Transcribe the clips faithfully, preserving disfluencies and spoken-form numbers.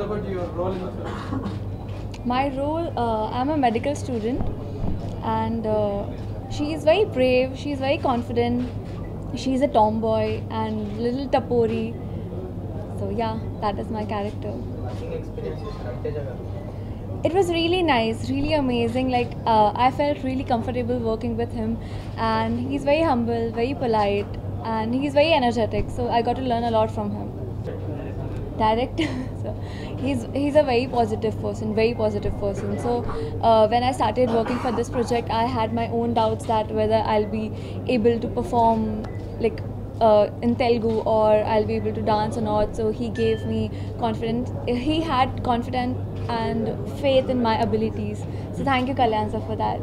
about your role in the film? My role, uh, I'm a medical student, and uh, she is very brave, she is very confident, she's a tomboy and little tapori. So yeah, that is my character. Working experience is Raviteja garu. It was really nice, really amazing. Like uh, I felt really comfortable working with him, and he's very humble, very polite, and he's very energetic. So I got to learn a lot from him. Director, so he's he's a very positive person, very positive person. So uh, when I started working for this project, I had my own doubts that whether I'll be able to perform like uh, in Telugu or I'll be able to dance or not. So he gave me confidence. He had confidence and faith in my abilities. So thank you, Kalyan sir, for that.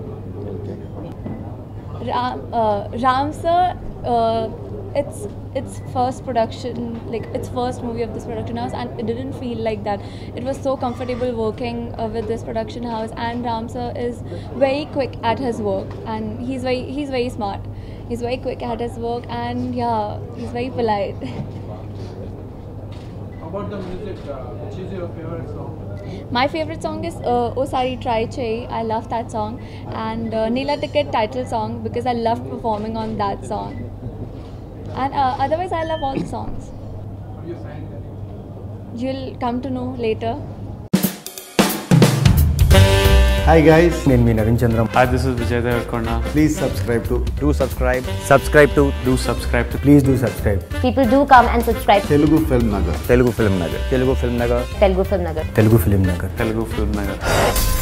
Ram, uh, Ram sir. Uh, It's its first production, like its first movie of this production house, and it didn't feel like that. It was so comfortable working uh, with this production house, and Ram sir is very quick at his work, and he's very he's very smart. He's very quick at his work, and yeah, he's very polite. About the music, uh, which is your favorite song? My favorite song is uh, O Sari Try Chai. I love that song, and uh, Neela Ticket title song because I love performing on that song. And uh, otherwise, I love all the songs. Have you signed anything? You'll come to know later. Hi guys, నేను మీ Naveen Chandram. Hi, this is Vijay Devarkonda. Please subscribe to Do subscribe. Subscribe to Do subscribe to please do subscribe People do come and subscribe. Telugu Film Nagar. Telugu Film Nagar. Telugu Film Nagar. Telugu Film Nagar. Telugu Film Nagar. Telugu Film Nagar.